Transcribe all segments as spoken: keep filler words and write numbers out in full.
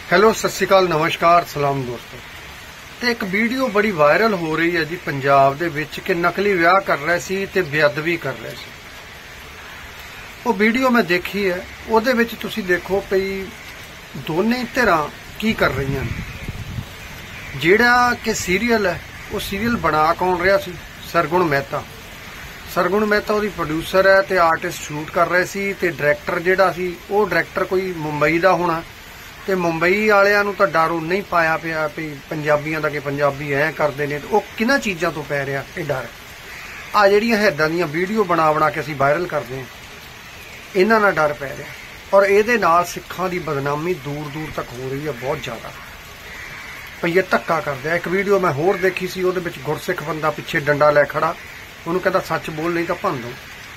Hello सत श्री अकाल नमस्कार सलाम दोस्तों। तो एक वीडियो बड़ी वायरल हो रही है जी पंजाब दे विच कि नकली विआह कर रहे सी ते बेअदबी कर रहे सी। वो वीडियो मैं देखी है, उहदे विच तुसीं देखो पई दोने धिरां की कर रही हैं। जिहड़ा कि सीरीयल है वो सीरीयल बना कौन रहा सी? सरगुण मेहता। सरगुण मेहता उहदी प्रोड्यूसर है ते आर्टिस्ट शूट कर रहे सी ते डायरैक्टर जिहड़ा सी वो डायरैक्टर कोई मुंबई दा होना ते मुंबई वालियां नूं तां डर नहीं पाया पिया भी पंजाबियां दा कि पंजाबी ऐ करदे ने। वो किन्हां चीज़ां तो पै रिहा ये डर? आ जिहड़ियां इदां दीयां वीडियो बना बना के असीं वायरल करदे हां, इन्हां नाल डर पै रिहा। और इहदे नाल सिक्खां दी बदनामी दूर दूर तक हो रही है, बहुत ज़्यादा भई ये धक्का करदे। एक वीडियो मैं होर देखी सी, उहदे विच गुरसिख बंदा पिछे डंडा लै खड़ा, उहनूं कहंदा सच बोल नहीं तां भंन दो।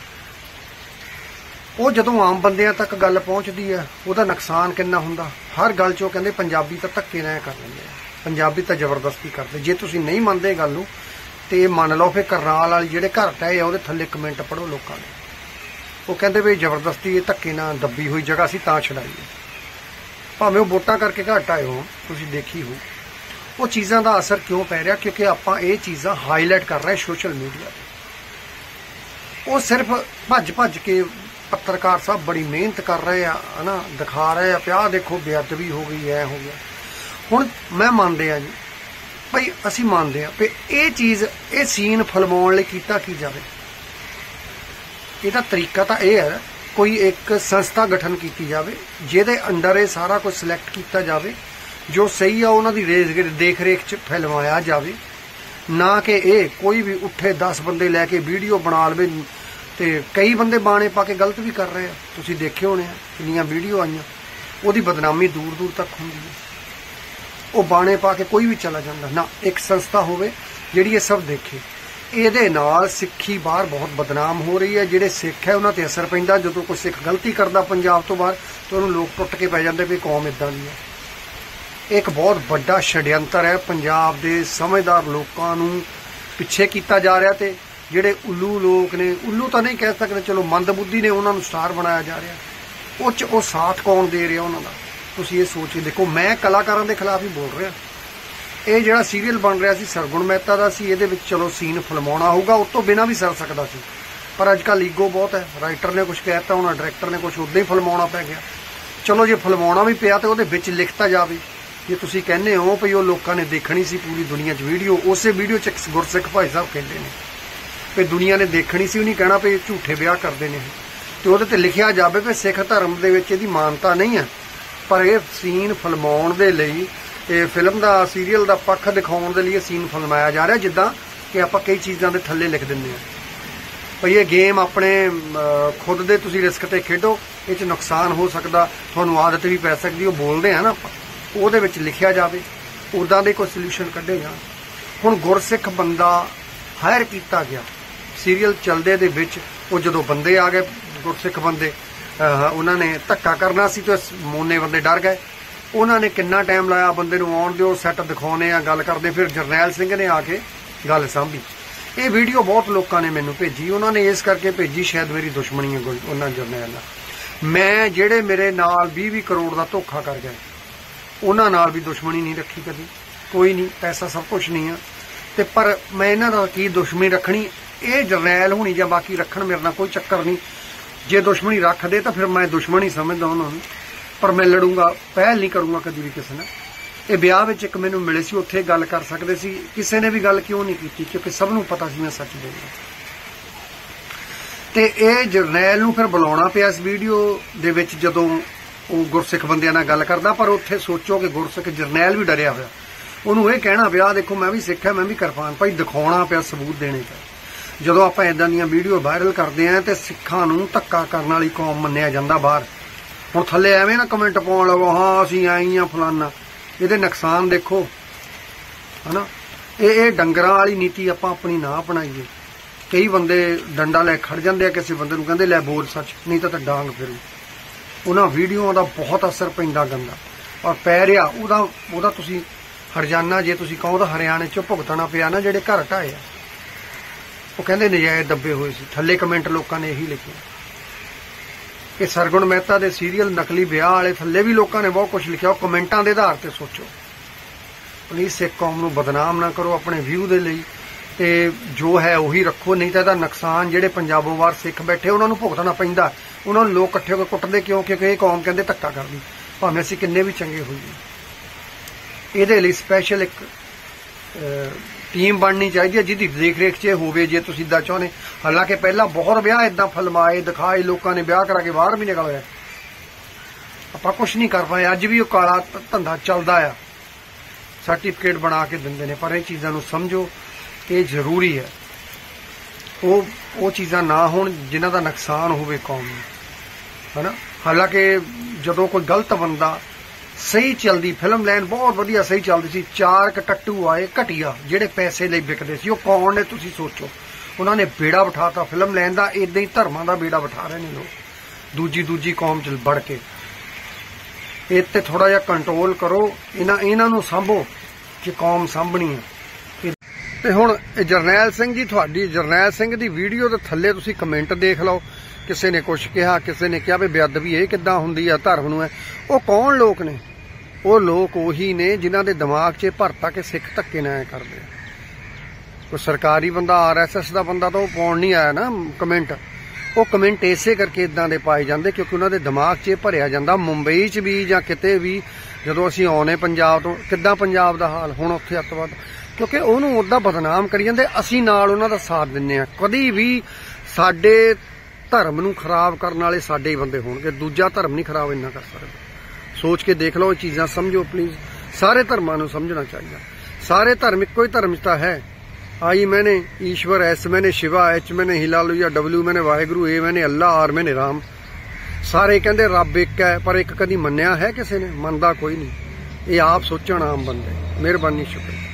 वो जदों आम बंदियां तक गल पहुँचती है उहदा नुकसान किन्ना हुंदा। हर गल चो कहंदे पंजाबी तां धक्के नाल कर लैंदे, पंजाबी तां जबरदस्ती करदे। जे तुसीं नहीं मनदे गल नूं ते मन लो फिर करनाल वाली जिहड़े घर ढाए आ उहदे थल्ले कमेंट पढ़ो लोकां ने। वो कहंदे भी जबरदस्ती धक्के नाल दब्बी हुई जगह असीं तां छड़ाईए, भावें वो वोटां करके घर ढाए हो। तुसीं देखी हो वो चीज़ां दा असर क्यों पै रिहा? क्योंकि आपां ये चीज़ां हाईलाइट कर रहे सोशल मीडिया ते। वो सिर्फ भज भज के पत्रकार साहब बड़ी मेहनत कर रहे हैं है ना, दिखा रहे हैं प्या देखो बेअदबी हो गई है हो गया। हुण मैं मानदे आ जी भाई असीं मानदे आ भी ये चीज़ ये सीन फिल्माउण लई कीता की जावे। इहदा तरीका तां यह है कोई एक संस्था गठन की जावे जिहदे अंडर ये सारा कुछ सिलैक्ट किया जावे, जो सही आ उन्हां दी देख रेख च फिल्माया जावे, ना कि ये कोई भी उठे दस बंदे लैके वीडियो बना लवे। ते कई बंदे बाणे पा के गलत भी कर रहे हैं, तुसीं देखे होने कितनियां वीडियो आईयां। उहदी बदनामी दूर दूर तक हुंदी है। वो बाणे पा के कोई भी चला जांदा ना, एक संस्था होवे जिहड़ी ये सब देखे। इहदे नाल सिੱਖੀ बाहर बहुत बदनाम हो रही है। जिहड़े सिੱਖ है उन्हां ते असर पैंदा। जदों कोई सिੱਖ गलती करदा पंजाब तो बाहर तो उहनूं लोग टुट के पै जांदे भी कौम इदां दी है। एक बहुत बड़ा षड्यंत्र है, पंजाब दे समझदार लोकां नूं पिछे कीता जा रहा। ते जिहड़े उल्लू लोग ने, उल्लू तो नहीं कह सकते, चलो मंदबुद्धि ने उन्होंने स्टार बनाया जा रहा। उस वो साथ कौन दे रहा उन्होंने? तुसीं ये सोच के देखो। मैं कलाकारां दे खिलाफ ही बोल रहा। ये जिहड़ा सीरीयल बन रहा सी सरगुण मेहता दा सी, इहदे विच चलो सीन फिल्माउणा होगा, उस तो बिना भी सर सकदा सी, पर अजकल ईगो बहुत है। राइटर ने कुछ कहता होना, डायरैक्टर ने कुछ उदां ही फिल्माउणा पै गया। चलो जे फिल्माउणा भी पिया तो उहदे विच लिखता जावे। जे तुसीं कहंदे हो भई वो लोकां ने देखनी सी पूरी दुनिया च वीडियो, उसे वीडियो च गुरसिख भाई साहब कहंदे ने भी दुनिया ने देखनी सी, नहीं कहना भी झूठे विआह करते हैं। तो वो तो लिखा जाए भी सिख धर्म के मानता नहीं है, पर यह सीन फिल्माउण दे लई, ये फिल्म का सीरीयल का पक्ष दिखाउण दे लई सीन फिल्माया जा रहा। जिद्दां कि आपां कई चीज़ों के थल्ले लिख दिंदे हां भई ये गेम अपने खुद दे तुसीं रिस्क ते खेडो, इह नुकसान हो सकदा, तुहानूं आदत भी पै सकदी। वो बोलते हैं ना, उहदे विच लिखिया जावे, उदां दे कोई सल्यूशन कढे जाण। हुण गुरसिख बंदा हायर किया गया, सीरीयल चलदे दे विच वो जदों बंदे आ गए गुरसिख बंदे, उन्होंने धक्का करना सी तो मोने बंदे डर गए। उन्होंने कितना टाइम लाया बंदे नूं आउण दिओ, सैट दिखाउने आ, गल करदे। फिर जरनैल सिंह ने आके गल सांभी। ये वीडियो बहुत लोगों ने मैनूं भेजी, उन्होंने इस करके भेजी शायद मेरी दुश्मनी है उन्होंने जरनैल नाल। मैं जिहड़े मेरे नाल भी भी करोड़ का धोखा कर गए उन्हां नाल भी दुश्मनी नहीं रखी कभी, कोई नहीं, पैसा सब कुछ नहीं है। ते पर मैं इन्हां दा की दुश्मनी रखनी? ये जरनैल होनी जां बाकी रखण, मेरे नाल कोई चक्कर नहीं। जे दुश्मनी रख दे तो फिर मैं दुश्मन ही समझदा उन्होंने, पर मैं लड़ूंगा, पहल नहीं करूँगा कभी भी किसी ने। ये ब्याह विच एक मैनूं मिले सी, उत्थे गल कर सकदे सी, किसी ने भी गल क्यों नहीं की? क्योंकि सबनूं पता सी मैं सच बोलदा। ते ये जरनैल नूं फिर बुलाउणा पिया इस वीडियो दे विच जदों वो गुरसिख बंदियां नाल गल करदा। पर उत्थे सोचो कि गुरसिख जरनैल भी डरिया होया, उन्होंने ये कहना पिया देखो मैं भी सिख है, मैं भी किरपान, भाई दिखाउणा पिया, सबूत देने पे। जदों आपां इदां दीयां वीडियो वायरल करते हैं तो सिखां नूं धक्का करन वाली कौम मन्निया जांदा बाहर। हुण थल्ले एवें ना कमेंट पाउण लगो, हाँ असीं आई आ फलाना, इहदे नुकसान देखो है ना। ये ये डंगरां वाली नीति आपां अपनी ना अपनाईए। कई बंदे डंडा लै खड़ जांदे आ, किसी बंदे नूं कहंदे लै बोल सच, नहीं तो डांग फिरू। उन्हां वीडियोआं दा बहुत असर पैंदा गंदा और पै रिहा। उहदा उहदा तुसीं हरजाना जे तुसीं कहो तां हरियाणे चों भुगतना पिया ना, जिहड़े घर ढाए आ। वो कहंदे नजायज़ दब्बे हुए सी, थल्ले कमेंट लोगों ने यही लिखे। ਕਿ ਸਰਗੁਣ ਮਹਿਤਾ ਦੇ ਸੀਰੀਅਲ ਨਕਲੀ ਵਿਆਹ ਵਾਲੇ ਥੱਲੇ ਵੀ ਲੋਕਾਂ ਨੇ ਬਹੁਤ ਕੁਝ ਲਿਖਿਆ, ਉਹ ਕਮੈਂਟਾਂ ਦੇ ਆਧਾਰ ਤੇ ਸੋਚੋ। ਪਲੀਜ਼ ਸਿੱਖ ਕੌਮ ਨੂੰ ਬਦਨਾਮ ਨਾ ਕਰੋ ਆਪਣੇ ਵਿਊ ਦੇ ਲਈ, ਤੇ ਜੋ ਹੈ ਉਹੀ ਰੱਖੋ, ਨਹੀਂ ਤਾਂ ਇਹਦਾ ਨੁਕਸਾਨ ਜਿਹੜੇ ਪੰਜਾਬੋਂ ਬਾਹਰ ਸਿੱਖ ਬੈਠੇ ਉਹਨਾਂ ਨੂੰ ਭੁਗਤਣਾ ਪੈਂਦਾ। ਉਹਨਾਂ ਨੂੰ ਲੋਕ ਇਕੱਠੇ ਹੋ ਕੇ ਕੁੱਟਦੇ ਕਿਉਂ? ਕਿਉਂਕਿ ਇਹ ਕੌਮ ਕਹਿੰਦੇ ਧੱਕਾ ਕਰਦੀ, ਭਾਵੇਂ ਅਸੀਂ ਕਿੰਨੇ ਵੀ ਚੰਗੇ ਹੋਈਏ। ਇਹਦੇ ਲਈ ਸਪੈਸ਼ਲ ਇੱਕ ਟੀਮ ਬਣਨੀ ਚਾਹੀਦੀ ਹੈ ਜਿਹਦੀ ਦੇਖ ਰੇਖ 'ਚ ਹੋਵੇ, ਜੇ ਤੁਸੀਂ ਇੱਦਾਂ ਚਾਹੁੰਦੇ। ਹਾਲਾਂਕਿ ਪਹਿਲਾਂ ਬਹੁਤ ਵਿਆਹ ਇਦਾਂ ਫਿਲਮਾਏ ਦਿਖਾਏ, ਲੋਕਾਂ ਨੇ ਵਿਆਹ ਕਰਾ ਕੇ ਬਾਹਰ ਵੀ ਨਿਕਲ ਗਏ, ਆਪਾਂ ਕੁਝ ਨਹੀਂ ਕਰ ਪਾਏ। ਅੱਜ ਵੀ ਉਹ ਕਾਲਾ ਧੰਦਾ ਚੱਲਦਾ ਆ, ਸਰਟੀਫਿਕੇਟ ਬਣਾ ਕੇ ਦਿੰਦੇ ਨੇ। ਪਰ ਇਹ ਚੀਜ਼ਾਂ ਨੂੰ ਸਮਝੋ, ਇਹ ਜ਼ਰੂਰੀ ਹੈ ਉਹ ਉਹ ਚੀਜ਼ਾਂ ਨਾ ਹੋਣ ਜਿਨ੍ਹਾਂ ਦਾ ਨੁਕਸਾਨ ਹੋਵੇ ਕੌਮ ਨੂੰ, ਹੈ ਨਾ। ਹਾਲਾਂਕਿ ਜਦੋਂ ਕੋਈ ਗਲਤ ਬੰਦਾ, ਸਹੀ ਚੱਲਦੀ ਫਿਲਮ ਲਾਈਨ ਬਹੁਤ ਵਧੀਆ ਸਹੀ ਚੱਲਦੀ ਸੀ, ਚਾਰ ਕਟੱਟੂ ਆਏ ਘਟੀਆ ਜਿਹੜੇ ਪੈਸੇ ਲਈ ਵਿਕਦੇ ਸੀ, ਉਹ ਕੌਣ ਨੇ ਤੁਸੀਂ ਸੋਚੋ। ਉਹਨਾਂ ਨੇ ਬੇੜਾ ਬਿਠਾਤਾ ਫਿਲਮ ਲਾਈਨ ਦਾ। ਇਦਾਂ ਹੀ ਧਰਮਾਂ ਦਾ ਬੇੜਾ ਬਿਠਾ ਰਹੇ ਨੇ ਲੋਕ, ਦੂਜੀ ਦੂਜੀ ਕੌਮ 'ਚ ਵੜ ਕੇ। ਇਹ ਤੇ ਥੋੜਾ ਜਿਹਾ ਕੰਟਰੋਲ ਕਰੋ, ਇਹਨਾਂ ਇਹਨਾਂ ਨੂੰ ਸਾਂਭੋ ਕਿ ਕੌਮ ਸਾਂਭਣੀ ਹੈ। ਤੇ ਹੁਣ ਜਰਨੈਲ ਸਿੰਘ ਜੀ, ਤੁਹਾਡੀ ਜਰਨੈਲ ਸਿੰਘ ਦੀ ਵੀਡੀਓ ਦੇ ਥੱਲੇ ਤੁਸੀਂ ਕਮੈਂਟ ਦੇਖ ਲਓ, ਕਿਸੇ ਨੇ ਕੁਛ ਕਿਹਾ, ਕਿਸੇ ਨੇ ਕਿਹਾ ਵੀ ਬੇਅਦਬੀ ਇਹ ਕਿੱਦਾਂ ਹੁੰਦੀ ਆ, ਧਰਮ ਨੂੰ ਹੈ। ਉਹ ਕੌਣ ਲੋਕ ਨੇ? ਉਹ ਲੋਕ ਉਹੀ ਨੇ ਜਿਨ੍ਹਾਂ ਦੇ ਦਿਮਾਗ 'ਚ ਭਰਤਾ ਕਿ ਸਿੱਖ ਧੱਕੇ ਨਾਲ ਐ ਕਰਦੇ ਆ। ਕੋਈ ਸਰਕਾਰੀ ਬੰਦਾ, ਆਰ ਐਸ ਐਸ ਦਾ ਬੰਦਾ ਤਾਂ ਉਹ ਪਾਉਣ ਨਹੀਂ ਆਇਆ ਨਾ ਕਮੈਂਟ। ਉਹ ਕਮੈਂਟ ਇਸੇ ਕਰਕੇ ਇਦਾਂ ਦੇ ਪਾਏ ਜਾਂਦੇ ਕਿਉਂਕਿ ਉਹਨਾਂ ਦੇ ਦਿਮਾਗ 'ਚ ਭਰਿਆ ਜਾਂਦਾ। ਮੁੰਬਈ 'ਚ ਵੀ ਜਾਂ ਕਿਤੇ ਵੀ ਜਦੋਂ ਅਸੀਂ ਆਉਨੇ ਪੰਜਾਬ ਤੋਂ, ਕਿੱਦਾਂ ਪੰਜਾਬ ਦਾ ਹਾਲ ਹੁਣ ਉੱਥੇ ਅੱਤਵਾਦ, ਕਿਉਂਕਿ ਉਹਨੂੰ ਉੱਦਾਂ ਬਦਨਾਮ ਕਰੀ ਜਾਂਦੇ, ਅਸੀਂ ਨਾਲ ਉਹਨਾਂ ਦਾ ਸਾਥ ਦਿੰਦੇ ਹਾਂ। ਕਦੀ ਵੀ ਸਾਡੇ ਧਰਮ ਨੂੰ ਖਰਾਬ ਕਰਨ ਵਾਲੇ ਸਾਡੇ ਹੀ ਬੰਦੇ ਹੋਣਗੇ, ਦੂਜਾ ਧਰਮ ਨਹੀਂ ਖਰਾਬ ਇੰਨਾ ਕਰ ਸਕਦਾ। ਸੋਚ ਕੇ ਦੇਖ ਲਓ, ਇਹ ਚੀਜ਼ਾਂ ਸਮਝੋ ਪਲੀਜ਼। ਸਾਰੇ ਧਰਮਾਂ ਨੂੰ ਸਮਝਣਾ ਚਾਹੀਦਾ। ਸਾਰੇ ਧਰਮ ਇੱਕੋ ਹੀ ਧਰਮ 'ਚ ਤਾਂ ਹੈ। आई मैंने ईश्वर, एस मैंने शिवा, एच मैंने हिलालुया, डब्ल्यू मैंने वाहिगुरु, ए मैंने अल्लाह, आर मैंने राम। सारे कहते रब एक है, पर एक कदी मन्निया है किसी ने? मनदा कोई नहीं। ये आप सोचण आम बंदे। मेहरबानी, शुक्रिया।